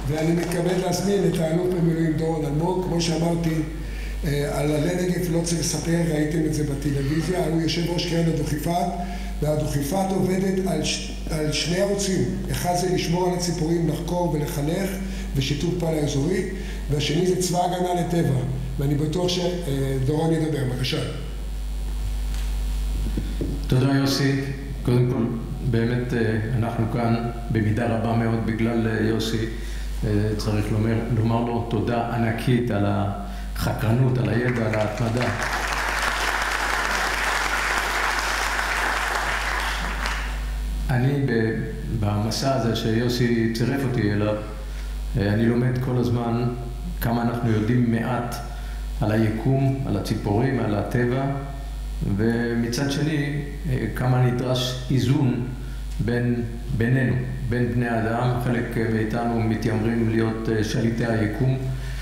ואני מתכבד להזמין את האלוף במילואים דורון אלמוג. כמו שאמרתי, על הלנגף לא צריך לספר, ראיתם את זה בטלוויזיה. הוא יושב ראש קרן הדוכיפת, והדוכיפת עובדת על שני ערוצים. אחד זה לשמור על הציפורים, לחקור ולחנך ושיתוף פעולה אזורי, והשני זה צבא הגנה לטבע, ואני בטוח שדורון ידבר. בבקשה. תודה יוסי. קודם כל, באמת אנחנו כאן במידה רבה מאוד בגלל יוסי. צריך לומר לו תודה ענקית על החקרנות, על הידע, על ההתמדה. אני במסע הזה שיוסי צירף אותי אליו, אני לומד כל הזמן כמה אנחנו יודעים מעט על היקום, על הציפורים, על הטבע, ומצד שני כמה נדרש איזון בינינו, בין בני האדם. חלק מאיתנו מתיימרים להיות שליטי היקום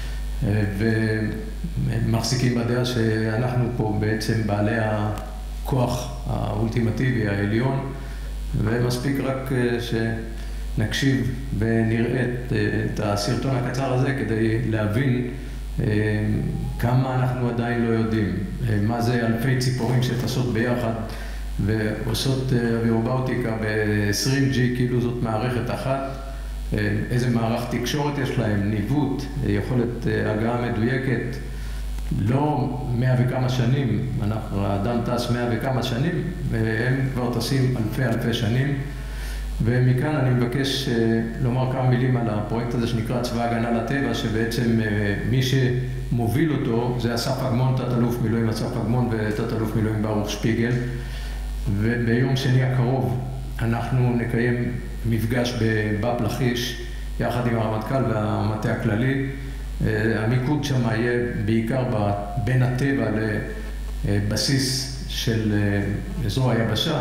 ומחזיקים בדעה שאנחנו פה בעצם בעלי הכוח האולטימטיבי העליון, ומספיק רק שנקשיב ונראה את הסרטון הקצר הזה כדי להבין כמה אנחנו עדיין לא יודעים. מה זה אלפי ציפורים שטסות ביחד ועושות אווירובאוטיקה ב-20G, כאילו זאת מערכת אחת. איזה מערך תקשורת יש להם, ניווט, יכולת הגעה מדויקת. לא 100 וכמה שנים, האדם טס 100 וכמה שנים, והם כבר טסים אלפי שנים. ומכאן אני מבקש לומר כמה מילים על הפרויקט הזה שנקרא צבא הגנה לטבע, שבעצם מי שמוביל אותו זה אסף אגמון, תת אלוף מילואים אסף אגמון ותת אלוף מילואים ברוך שפיגל. וביום שני הקרוב אנחנו נקיים מפגש בבאב לכיש יחד עם הרמטכ"ל והמטה הכללי. המיקוד שם יהיה בעיקר בין הטבע לבסיס של אזור היבשה,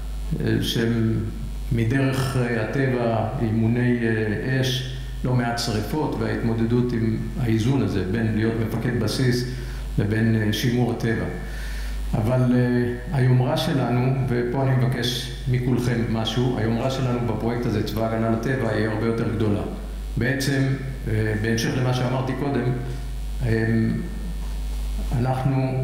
שמדרך הטבע אימוני אש, לא מעט שריפות, וההתמודדות עם האיזון הזה בין להיות מפקד בסיס לבין שימור הטבע. אבל היומרה שלנו, ופה אני מבקש מכולכם משהו, היומרה שלנו בפרויקט הזה, צבא הגנה לטבע, היא הרבה יותר גדולה. בעצם, בהמשך למה שאמרתי קודם, אנחנו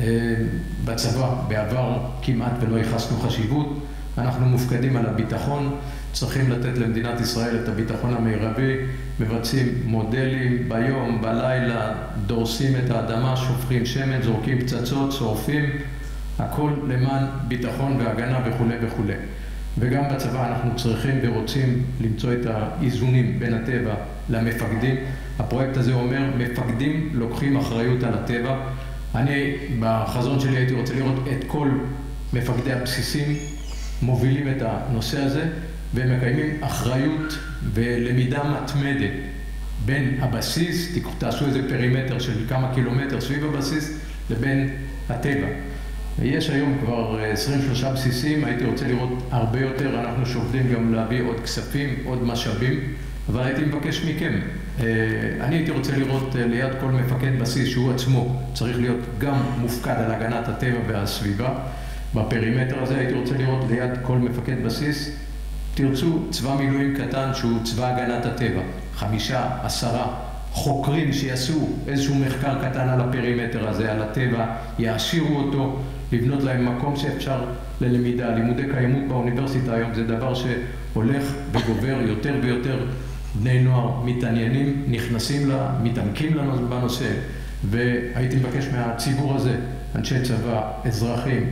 בצבא בעבר כמעט ולא ייחסנו חשיבות. אנחנו מופקדים על הביטחון, צריכים לתת למדינת ישראל את הביטחון המרבי, מבצעים מודלים ביום, בלילה, דורסים את האדמה, שופכים שמן, זורקים פצצות, שורפים, הכל למען ביטחון והגנה וכו' וכו'. וגם בצבא אנחנו צריכים ורוצים למצוא את האיזונים בין הטבע למפקדים. הפרויקט הזה אומר, מפקדים לוקחים אחריות על הטבע. אני בחזון שלי הייתי רוצה לראות את כל מפקדי הבסיסים מובילים את הנושא הזה ומקיימים אחריות ולמידה מתמדת בין הבסיס, תעשו איזה פרימטר של כמה קילומטר סביב הבסיס, לבין הטבע. יש היום כבר 23 בסיסים, הייתי רוצה לראות הרבה יותר. אנחנו שוקדים גם להביא עוד כספים, עוד משאבים, אבל הייתי מבקש מכם, אני הייתי רוצה לראות ליד כל מפקד בסיס שהוא עצמו צריך להיות גם מופקד על הגנת הטבע והסביבה. בפרימטר הזה הייתי רוצה לראות ליד כל מפקד בסיס, תרצו צבא מילואים קטן שהוא צבא הגנת הטבע, 5, 10 חוקרים שיעשו איזשהו מחקר קטן על הפרימטר הזה, על הטבע, יעשירו אותו, לבנות להם מקום שאפשר ללמידה. לימודי קיימות באוניברסיטה היום זה דבר שהולך וגובר, יותר ויותר בני נוער מתעניינים, נכנסים מתעמקים בנושא, והייתי מבקש מהציבור הזה, אנשי צבא, אזרחים,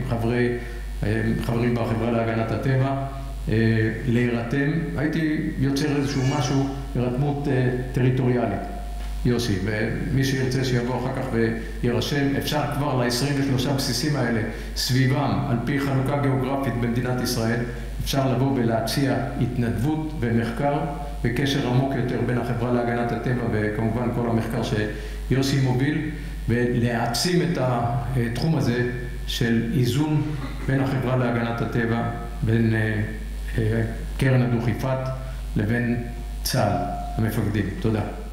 חברים בחברה להגנת הטבע, להירתם. הייתי יוצר איזשהו משהו, הרתמות טריטוריאלית. יוסי, ומי שירצה שיבוא אחר כך וירשם, אפשר כבר ל-23 בסיסים האלה סביבם, על פי חלוקה גיאוגרפית במדינת ישראל, אפשר לבוא ולהציע התנדבות ומחקר וקשר עמוק יותר בין החברה להגנת הטבע וכמובן כל המחקר שיוסי מוביל, ולהעצים את התחום הזה של איזון בין החברה להגנת הטבע, בין קרן הדוכיפת לבין צה"ל, המפקדים. תודה.